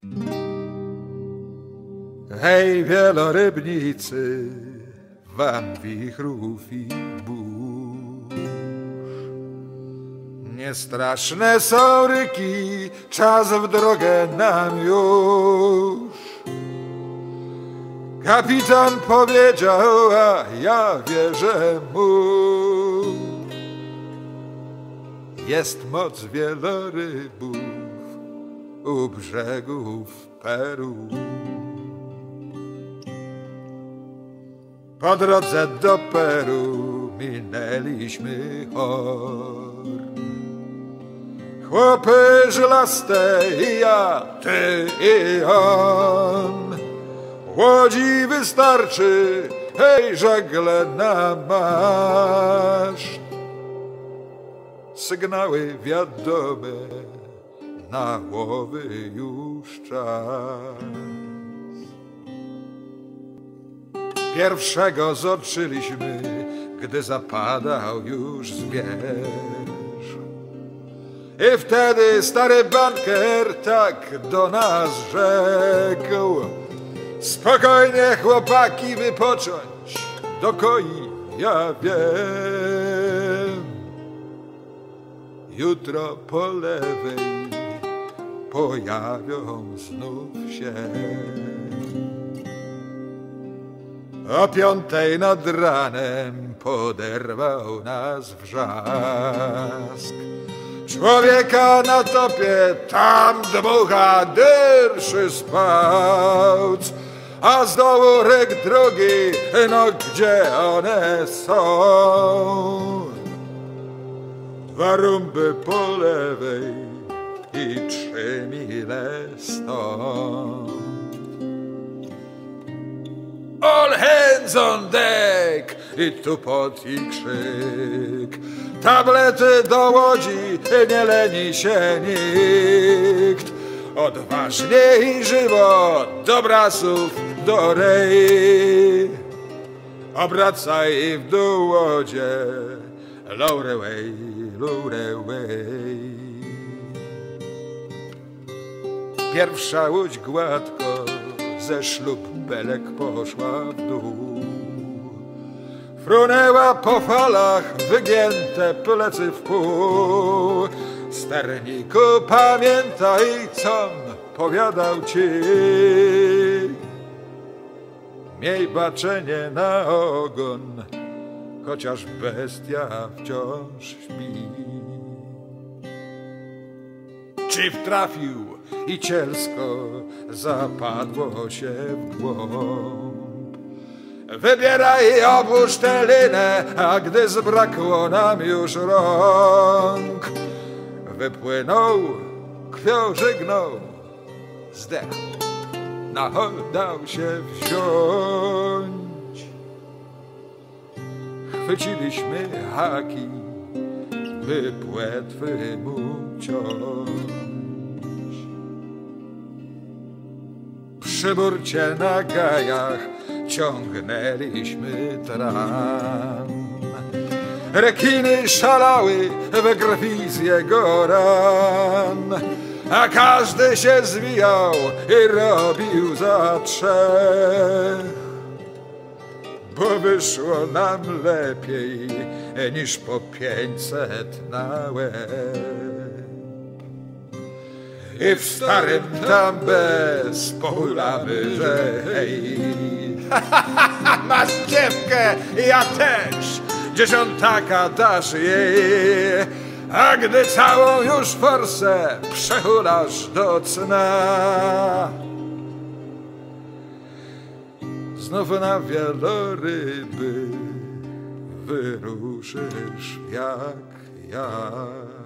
Hej, wielorybnicy, wam wichrów i burz. Niestraszne są ryki, czas w drogę nam już. Kapitan powiedział, a ja wierzę mu. Jest moc wielorybów u brzegów Peru. Po drodze do Peru minęliśmy Horn. Chłopy żylaste i ja, ty i on. Łodzi wystarczy, hej, żagle na maszt. Sygnały wiadome, na łowy już czas. Pierwszego zobaczyliśmy, gdy zapadał już zmierzch. I wtedy stary bankier tak do nas rzekł: spokojnie, chłopaki, wypocząć do koi, ja wiem. Jutro po lewej pojawią znów się. O 5 nad ranem poderwał nas wrzask. Człowieka na topie tam dmucha dyrszy spałc, a z dołu ryk drugi, no gdzie one są? 2 rumby po lewej i 3 mile stąd. All hands on deck! I tupot i krzyk. Tablety do łodzi, nie leni się nikt. Odważnie i żywo do brasów, do rei. Obracaj w dół łodzie, lower away, lower away. Pierwsza łódź gładko ze szlupbelek poszła w dół. Frunęła po falach, wygięte plecy w pół. Sterniku, pamiętaj, com powiadał ci. Miej baczenie na ogon, chociaż bestia wciąż śpi. Chief trafił i cielsko zapadło się w głąb. Wybieraj, obłóż tę linę, a gdy zbrakło nam już rąk, wypłynął, krwią żygnął, zdechł, na hol dał się wziąć. Chwyciliśmy haki, by płetwy mu ciąć. Przy burcie na gajach ciągnęliśmy tram. Rekiny szalały we krwi z jego ran, a każdy się zwijał i robił za 3, bo wyszło nam lepiej niż po 500 na łeb. I w starym tam bez pohulamy, że hej. Masz dziewkę, ja też, 10 dasz jej, a gdy całą już forsę przehulasz do cna, znów na wieloryby wyruszysz jak ja.